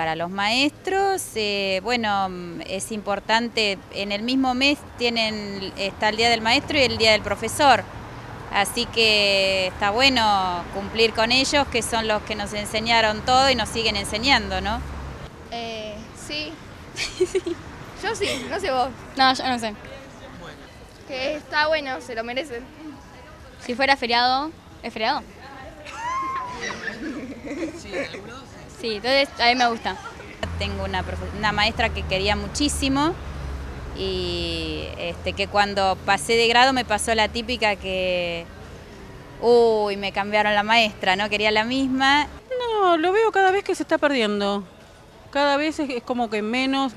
para los maestros, bueno, es importante, en el mismo mes está el Día del Maestro y el Día del Profesor, así que está bueno cumplir con ellos, que son los que nos enseñaron todo y nos siguen enseñando, ¿no? Sí. Yo sí, no sé vos. No, yo no sé. Que está bueno, se lo merecen. Si fuera feriado, ¿es feriado? Sí, entonces a mí me gusta. Tengo una maestra que quería muchísimo y que cuando pasé de grado me pasó la típica que, uy, me cambiaron la maestra, no quería la misma. No, lo veo cada vez que se está perdiendo. Cada vez es como que menos.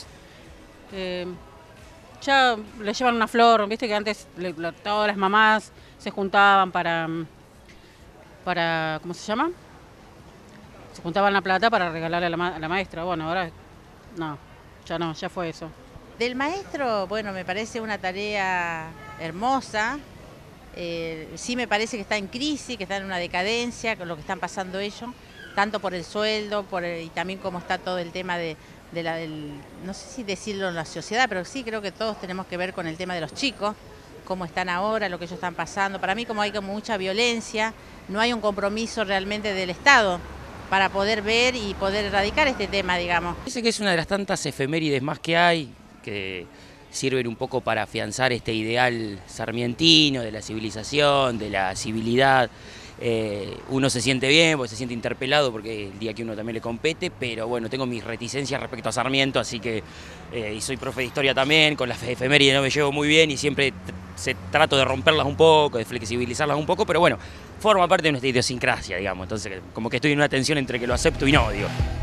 Ya le llevan una flor, viste que antes todas las mamás se juntaban para, ¿cómo se llama? Se juntaban la plata para regalarle a la maestra. Bueno, ahora no, ya fue eso. Del maestro, bueno, me parece una tarea hermosa. Sí me parece que está en crisis, que está en una decadencia, con lo que están pasando ellos, tanto por el sueldo, y también cómo está todo el tema no sé si decirlo en la sociedad, pero sí creo que todos tenemos que ver con el tema de los chicos, cómo están ahora, lo que ellos están pasando. Para mí, como hay como mucha violencia, no hay un compromiso realmente del Estado para poder ver y poder erradicar este tema, digamos. Dice que es una de las tantas efemérides más que hay, que sirven un poco para afianzar este ideal sarmientino de la civilización, de la civilidad. Uno se siente bien, porque se siente interpelado, porque el día que uno también le compete, pero bueno, tengo mis reticencias respecto a Sarmiento, así que, y soy profe de historia también, con las efemérides no me llevo muy bien y siempre trato de romperlas un poco, de flexibilizarlas un poco, pero bueno, forma parte de nuestra idiosincrasia, digamos, entonces como que estoy en una tensión entre que lo acepto y no, digo.